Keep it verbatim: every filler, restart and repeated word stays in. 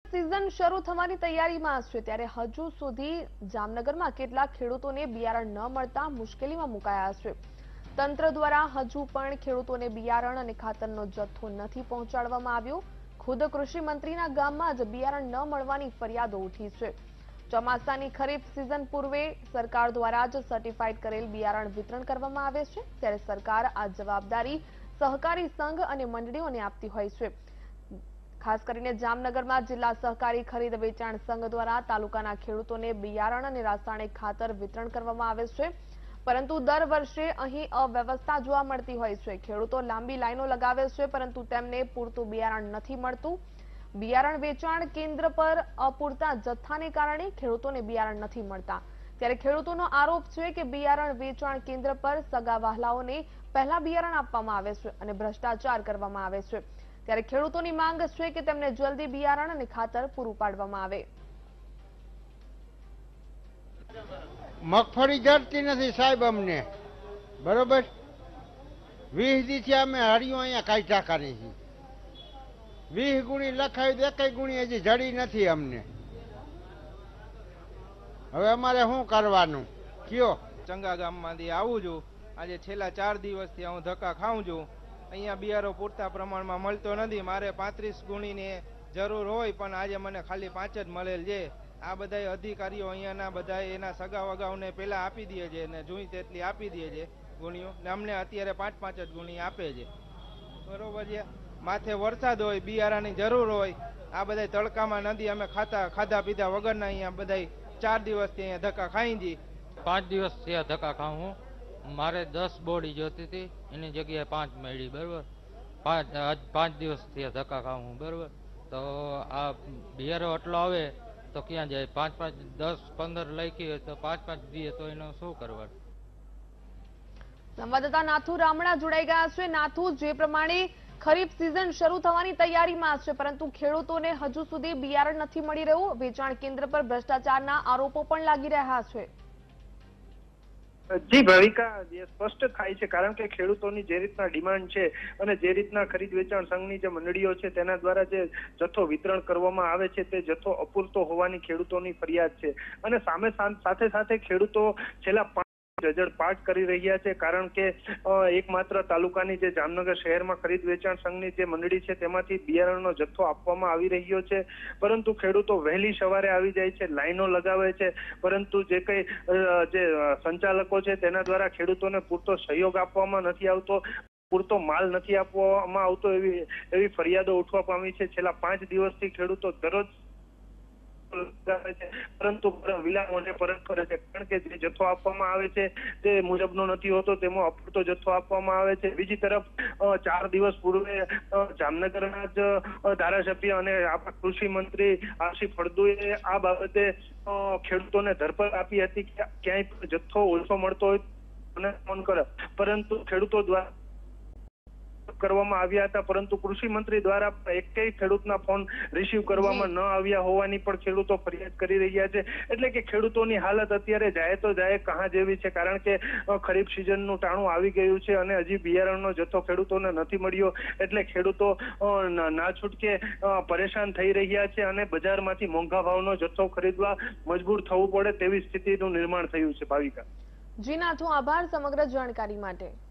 Season શરૂ થવાની તૈયારીમાં છે ત્યારે હજુ સુધી જામનગરમાં કેટલાક ખેડૂતોને બિયારણ ન મળતા મુશ્કેલીમાં મુકાયા છે। તંત્ર દ્વારા હજુ પણ ખેડૂતોને બિયારણ અને ખાતરનો જથ્થો નથી પહોંચાડવામાં આવ્યો। ખુદ કૃષિ મંત્રીના ગામમાં જ બિયારણ ન મળવાની ફરિયાદો ઉઠી છે। ચોમાસાની ખરીફ સિઝન પૂર્વે સરકાર દ્વારા જ સર્ટિફાઈડ કરેલ બિયારણ વિતરણ કરવામાં આવે છે ત્યારે સરકાર આ જવાબદારી સહકારી સંઘ અને મંડળીઓને આપતી હોય છે। खास કરીને જામનગરમાં જિલ્લા સહકારી ખરીદ વેચાણ સંઘ દ્વારા તાલુકાના ખેડૂતોને બિયારણ અને રાસાયણિક ખાતર વિતરણ કરવામાં આવે છે પરંતુ દર વર્ષે અહીં અવ્યવસ્થા જોવા મળતી હોય છે। ખેડૂતો લાંબી લાઈનો લગાવે છે પરંતુ તેમને પૂરતું બિયારણ નથી મળતું। બિયારણ વેચાણ કેન્દ્ર પર અપૂરતા જથ્થાને કારણે ખેડૂતોને બિયારણ નથી મળતા ત્યારે ખેડૂતોનો આરોપ છે કે બિયારણ વેચાણ કેન્દ્ર પર સગા વહાલાઓને પહેલા બિયારણ આપવામાં આવે છે અને ભ્રષ્ટાચાર કરવામાં આવે છે ત્યારે ખેડૂતોની માંગ છે કે તેમને જલ્દી બિયારણ અને ખાતર પૂરું પાડવામાં આવે। મગફળી જડતી નથી સાહેબ અમને બરોબર વીસ દિવસે અમે હરિયો અહીંયા કાઢ્યા કરી છે વીસ ગુણી લખાવી દે કઈ ગુણી હજી જડી નથી અમને હવે અમારે શું કરવાનું કયો। ચંગા ગામમાંથી આવું છું આજે છેલ્લા ચાર દિવસથી હું ધક્કા ખાઉં છું। અહીંયા બિયારો પૂરતા પ્રમાણમાં મળતો નથી। મારે પાંત્રીસ ગુણીની જરૂર હોય પણ આજે મને ખાલી પાંચ જ મળેલ છે। આ બધા અધિકારીઓ અહીંયાના બધા એના સગા વગાઓને પહેલાં આપી દે છે અને જોઈ તેટલી આપી દે છે ગુણીઓ ને અમને અત્યારે પાંચ પાંચ જ ગુણી આપે છે બરોબર છે। માથે વરસાદ હોય બિયારાની જરૂર હોય આ બધા તડકામાં નથી અમે ખાતા ખાધા પીધા વગરના અહીંયા બધા ચાર દિવસથી અહીંયા ધક્કા ખાઈ છીએ। પાંચ દિવસથી આ ધક્કા ખાઉં મારે દસ બોડી જોતી હતી એની જગ્યાએ પાંચ મળી બરોબર પાંચ આજ પાંચ દિવસથી ધક્કા ખાઉં બરોબર તો આ બિયારો એટલો આવે તો ક્યાં જાય પાંચ પાંચ દસ પંદર લખી હોય તો પાંચ પાંચ દઈએ તો એનું શું કરવાનું। સંવાદદાતા નાથુ રામણા જોડાઈ ગયા છે। નાથુ, જે પ્રમાણે ખરીફ સિઝન શરૂ થવાની તૈયારીમાં છે પરંતુ ખેડૂતોને હજુ સુધી બિયારણ નથી મળી રહ્યું। વેચાણ કેન્દ્ર પર ભ્રષ્ટાચારના આરોપો પણ લાગી રહ્યા છે। જી ભાવિકા, જે સ્પષ્ટ થાય છે કારણ કે ખેડૂતોની જે રીતના ડિમાન્ડ છે અને જે રીતના ખરીદ વેચાણ સંઘની જે મંડળીઓ છે તેના દ્વારા જે જથ્થો વિતરણ કરવામાં આવે છે તે જથ્થો અપૂરતો હોવાની ખેડૂતોની ફરિયાદ છે અને સામે સાથે સાથે ખેડૂતો છેલ્લા રજળપાટ કરી રહ્યા છે કારણ કે એકમાત્ર તાલુકાની જે જામનગર શહેરમાં ખરીદ વેચાણ સંઘની જે મંડળી છે તેમાંથી બિયારણનો જથ્થો આપવામાં આવી રહ્યો છે પરંતુ ખેડૂતો વહેલી સવારે આવી જાય છે, લાઈનો લગાવે છે પરંતુ જે કઈ જે સંચાલકો છે તેના દ્વારા ખેડૂતોને પૂરતો સહયોગ આપવામાં નથી આવતો, પૂરતો માલ નથી આપવામાં આવતો એવી એવી ફરિયાદો ઉઠવા પામી છે। છેલ્લા પાંચ દિવસથી ખેડૂતો દરરોજ પરંતુ વિલામોને પરત કરે છે કારણ કે જે જથ્થો આપવામાં આવે છે તે મુજબનો નથી હોતો, તેમાં અપૂરતો જથ્થો આપવામાં આવે છે। બીજી તરફ ચાર દિવસ પૂર્વે જામનગરના જ ધારાસભ્ય અને આપણા કૃષિ મંત્રી આરસી ફળદુએ આ બાબતે ખેડૂતોને ધરપકડ આપી હતી કે ક્યાંય જથ્થો ઓછો મળતો હોય અને ફોન કરે પરંતુ ખેડૂતો દ્વારા કરવામાં આવ્યા હતા પરંતુ કૃષિ મંત્રી દ્વારા એકેય ખેડૂતના ફોન રિસીવ કરવામાં ન આવ્યા હોવાની પણ ખેડૂતો ફરિયાદ કરી રહ્યા છે। એટલે કે ખેડૂતોની હાલત અત્યારે જાય તો જાય કહાં જેવી છે કારણ કે ખરીફ સિઝનનું ટાણું આવી ગયું છે અને હજી બિયારણનો જથ્થો ખેડૂતોને નથી મળ્યો એટલે ખેડૂતો ના છૂટકે પરેશાન થઈ રહ્યા છે અને બજારમાંથી મોંઘા ભાવનો જથ્થો ખરીદવા મજબૂર થવું પડે તેવી સ્થિતિનું નિર્માણ થયું છે। ભાવિકા જી નાથુ, આભાર સમગ્ર જાણકારી માટે।